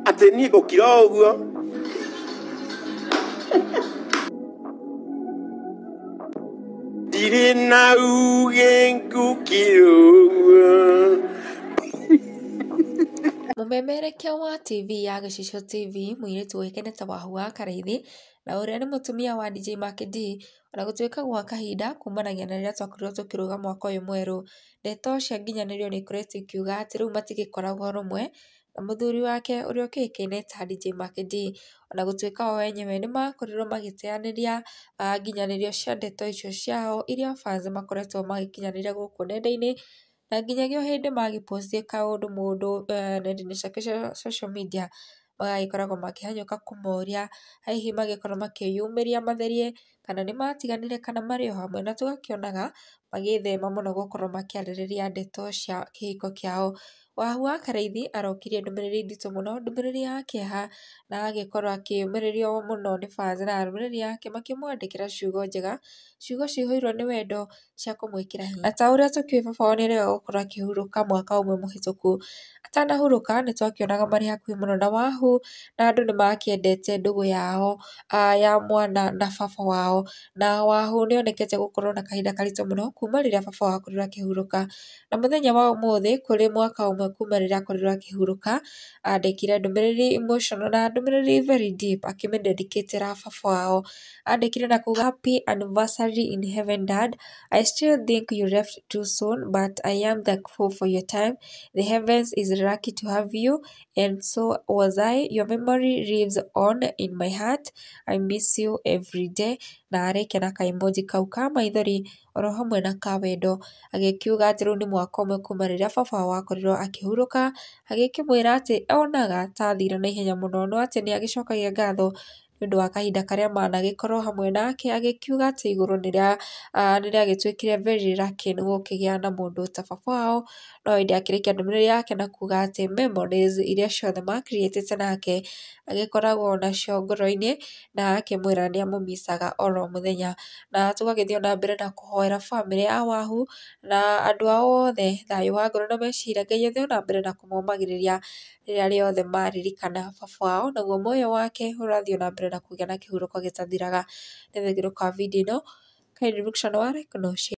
Ati ni gukira uguo ndiri na uge ngukira uguo. Mumemerekia wa TV ya Gĩcicio TV mũirĩtu ũĩkaine Wahuu wa Karaithi na ũrĩa nĩ mũtumia wa DJ Mark D, ona gũtuĩka gwa kahinda kumanagia na rĩrĩa twakorirwo tũkĩrũga mwaka ũyũ mwerũ, ndeto cia nginyanĩrio nĩ ikoretwo ikiuga atĩ rĩu matigĩkoragwo rũmwe na mũthuri wake ũrĩa ũkĩũĩkaine ta DJ Mark D, ona gũtuĩka o enyewe nĩ makorirwo magĩteanĩria nginyanĩrio cia ndeto icio ciao iria fans makoretwo magĩkinyanĩria gũkũ nenda-inĩ, na nginyagia o hĩndĩ magĩpostia kaũndũ mũndũ nenda-inĩ ciake cia social media magagĩkoragwo makĩhanyũka kũmoria hihi magĩkorwo makĩyumĩria matherie kana nĩ matiganire kana marĩ o hamwe, na tũgakĩonaga magĩthema mũno gũkorwo makĩarĩrĩria ndeto cia kĩhiko kĩao. Wahuu wa Karaithi arokirie ndũmĩrĩri nditũ mũno, ndũmĩrĩri ya kĩeha, na agĩkorwo akĩũmĩrĩrio mũno nĩ fans na arũmĩrĩri ake makĩmwandĩkĩra ciugo njega, ciugo cihũirwo nĩ wendo cia kũmwĩkĩra hinya. Na ta ũrĩa tũkĩũĩ baba wao nĩ arĩga gũkorwo akĩhurũka mwaka ũmwe mũhĩtũku, atanahurũka nĩ twakĩonaga marĩ hakuhĩ mũno na Wahuu, na andũ nĩ makĩendete ndũgũ yao ya mwana na baba wao, na Wahuu nĩ onekete gũkorwo na kahinda karitũ mũno kuma rĩrĩa baba wao akorirwo akĩhurũka, na mũthenya wa ũmũthĩ kũrĩ mwaka ũmwe kuma rĩrĩa akorirwo akĩhurũka, andĩkire ndũmĩrĩri emotional na ndũmĩrĩri very deep akĩmĩ dedicate-ĩra baba wao. Andĩkire na kuuga happy anniversary in heaven dad, I still think you left too soon but I am thankful for your time, the heavens is lucky to have you and so was I, your memory lives on in my heart, I miss you every day, na arĩkia na ka-emoji kau ka maithori oro hamwe na ka wendo, agĩkiuga atĩ rĩu nĩ mwaka ũmwe kuma rĩrĩa baba wao akorirwo akĩhurũka, agĩkĩmwĩra atĩ onaga ta athire na ihenya mũno no atĩ nĩ agĩcokagia ngatho nĩ ũndũ wa kahinda karĩa managĩkorwo hamwe nake, agĩkiuga atĩ igũrũ nĩ rĩagĩtuĩkire very lucky nĩ gũkĩgĩa na mũndũ ta baba wao, no ĩndĩ akĩrĩkia ndũmĩrĩri yake na kuuga atĩ memories iria ciothe ma create nake agĩkoragwo nacio ngoro-inĩ, na akĩmwĩra nĩ amũ miss-aga oro mũthenya. Na tũgagĩthiĩ na mbere na kũhoera family ya Wahuu na andũ ao othe thayũ wa ngoro na meciria, Ngai athiĩ na mbere na kũmomagĩrĩria rĩrĩa rĩothe maririkana baba wao, naguo muoyo wake ũrathiĩ na mbere na kũgĩa na kĩhurũko gĩtathiraga. Nĩ thengiũ kwa video ĩno, kindly look, share na like na share.